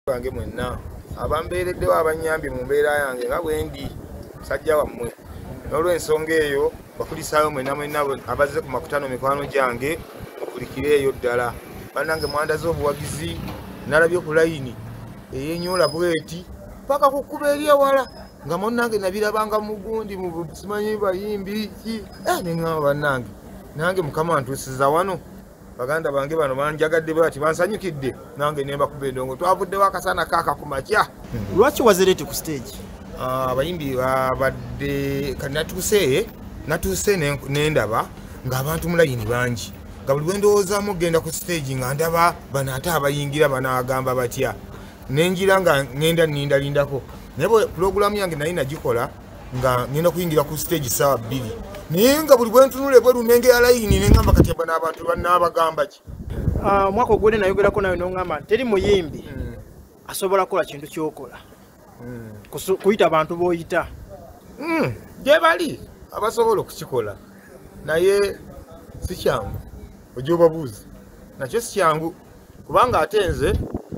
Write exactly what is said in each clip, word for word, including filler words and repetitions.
bange mwenna abambeereddewo abanyambye mu mbeera yange nga bwendi musajja wammwe n'olw'ensonga eyo bakulisaayo mwenna mwenna abazze ku makutano mikwano gyange mukulikireeyo ddala bannange mwandaze obuwagizi nalabye ku layini eyenyoola bweti paka ku kkuba eri ewala nga munnange nabirabanga mu gundi mu simanyi bayimbi ki ne ŋŋamba bannange nange mukama ntuusiza wano baganda bange bano banjagadde bati bansanyukidde nange nemba kuba endongo twavuddewo akasana kaaka ku makya. Lwaki wazirete ku stage? Abayimbi babadde kati natuuse natuuse nendaba ng'abantu mulayini bangi nga buli wendowoozaamu ogenda ku stage nga ndaba bano ate abayingira banaagamba batya nenjira nga ngenda nindalindako naye pulogulaamu yange naye nagikola nga ngenda kuyingira ku stage ssaawa bbiri naye nga buli bwentunule bwe lunengera layini neŋŋamba kati bano abantu banaabagamba ki. Omwaka ogwedde nayogerako nawe noŋŋamba teri muyimbi asobola kukola kintu kyokola kuyita abantu b'oyita gye bali abasobola okukikola naye si kyangu ojja obabuuzi nakyo si kyangu kubanga ate nze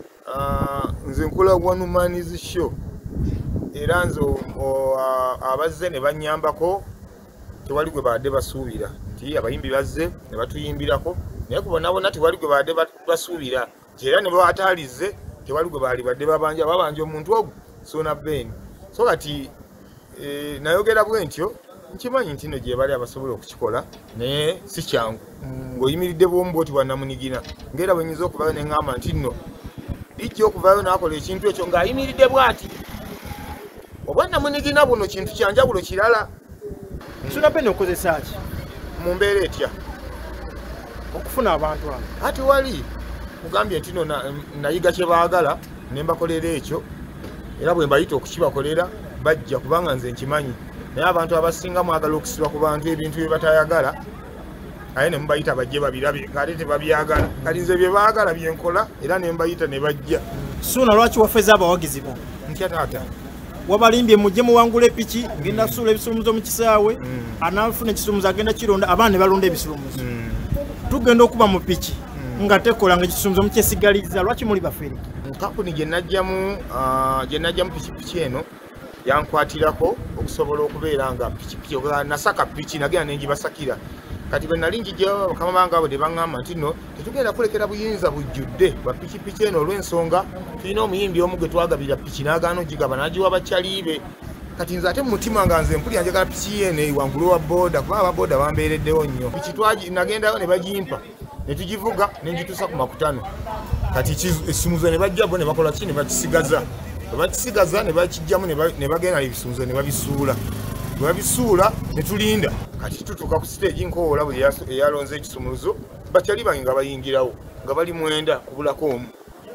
nze nkola one man show era nze abazze ne bannyambako tewali gwe badde basuubira nti abayimbi bazze ne batuyimbirako naye kubonabona tewali gwe badde basuubira era ne bawataalize tewali gwe baali badde babanja babanja omuntu ogwo Sona Ben so kati nayogera bwe ntyo nkimanyi nti no gye bali abasobola okukikola naye si kyangu ng'oyimiridde bw'omu bwoti bwannamunigina ng'era bwe nyiza okuvayo ne ŋŋamba nti nno lijja okuvayo n'akola ekintu ekyo ng'ayimiridde bw'ati obwannamunigina buno kintu kyanjawulo kirala. Sona Ben okozesa ki mu mbeera etya okufuna abantu abo? Ati wali mugambye nti no nayiga kye baagala ne mbakolera ekyo era bwe mbayita okukibakolera bajja kubanga nze nkimanyi naye abantu abasinga mwagala okusibwa ku bantu ebintu bye batayagala aye ne mubayita bajje babirabe ng'ate tebabyagala kati nze bye baagala bye nkola era ne mbayita ne bajja. Sona lwaki wafeza abawagizi bo? Ntya taata wabalimbye mujje muwangula epiki ngenda kusuula ebisumuluzo mu kisaawe anaafuna ekisumuluzo agenda kironda abaana ne balonda ebisumuluzo tugenda okuba mu piki nga tekola nga ekisumuluzo mukyesigaliza lwaki muli bafere? Kampuni gye najjamu gye najjamu pikipiki eno yankwatirako okusobola okubeera nga pikipiki nasaka piki nagenda nenjibasakira kati bwe nali njijjayo bakama bange abo ne baŋŋamba nti nno tetugenda kulekera buyinza bujjudde bwa pikipiki eno olw'ensonga tulina omuyimbi omu gwe twagabira piki n'agaana ogigaba n'agiwa bakyaliibe kati nze ate mu mutima nga nze mpulira njagala piki eno wangulu wa booda kuba ababooda bambeereddewo nnyo piki nagendayo ne bagimpa ne tugivuga ne ngituusa ku makutano kati ekisumuzo ne bajja bo ne bakola ki ne bakisigaza ne bakisigaza ne bakijjamu ne bagenda ebisumuzo ne babisuula ne babisuula ne tulinda kati tutuuka ku siteegi nkoowola buli eyalonze ekisumuluzo bakyali bange nga bayingirawo nga bali mwenda kubulako omu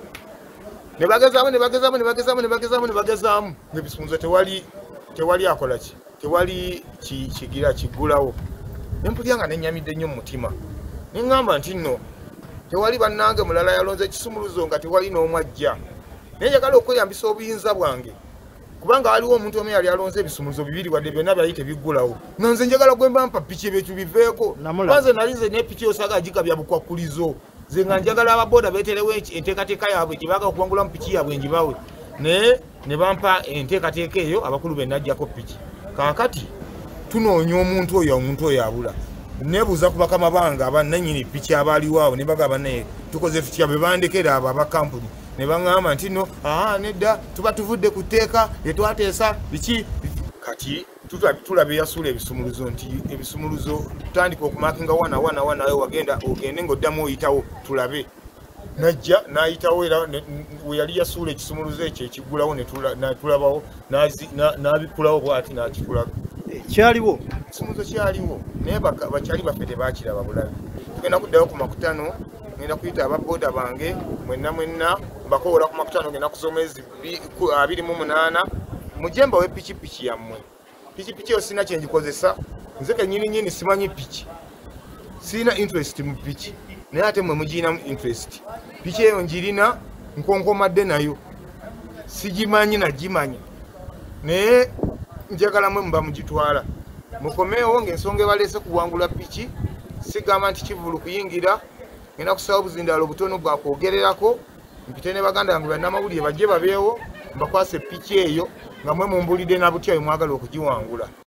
ne bagezaamu ne bagezaamu ne bagezaamu ne bagezaamu ne bagezaamu ng'ebisumuluzo tewali tewali akola ki tewali kigira kiggulawo ne mpulira nga nennyamidde nnyo mu mutima ne ŋŋamba nti nno tewali bannange mulala yalonze ekisumuluzo nga tewali n'omu ajja naye njagala okweyambisa obuyinza bwange kubanga waliwo omuntu omu yali alonze ebisumuluzo bibiri wadde byonna byali tebiggulawo nga nze njagala gwe mba mpa piki ebyo tubiveeko banze nali nze n'epiki osaaga gikabya bukwakkulizo nze nga njagala ababooda beeterewo enteekateeka yaabwe gye baagala okuwangulamu piki yaabwe ngibawe naye ne bampa enteekateeka eyo abakulu be najjako piki kaakati tunoonya omuntu oyo omuntu oyo abula nebuuza ku bakama bange abannannyini piki abaaliwo awo ne bagamba naye tukoze tutya bwe bandekera abo abakampuni ne baŋŋamba nti no aa nedda tuba tuvudde ku tteeka lye twateesa biki kati tulaba eyasuula ebisumuluzo nti ebisumuluzo tutandika okumakinga wana wana wana we wagenda ogende ng'oddamu oyitawo tulabe najja n'ayitawo era we yali yasuula ekisumuluzo ekyo ekiggulawo ne tulabawo n'abikulawo bw'ati n'akitulaga kyaliwo ekisumuluzo kyaliwo naye bakyali baffe tebaakiraba bulabe tugenda kuddayo ku makutano ngenda kuyita ababooda bange mwenna mwenna mbakoola ku makutano ngenda kusoma ezi abiri mu munaana mujemba we pikipiki yammwe pikipiki yo sirina kyengikozesa nze kennyini nyini simanyi piki sirina interest mu piki naye ate mwe mugirinamu interest piki eyo njirina nkonkomadde nayo sigimanyi nagimanya naye njagala mwe muba mugitwala mukomeewo ng'ensonga ebaleese kuwangula piki sigamba nti kivulu kuyingira ngenda kusaba obuzindaalo obutono bwakwogererako mpite ne baganda bange bannamawulire bajje babeewo mbakwasa ppiki eyo nga mwe mumbulidde na butya bwe mwagala okugiwangula.